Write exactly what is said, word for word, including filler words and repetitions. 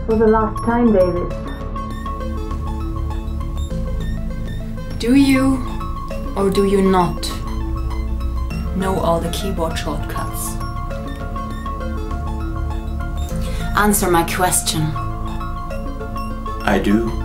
For the last time, David. Do you or do you not know all the keyboard shortcuts? Answer my question. I do.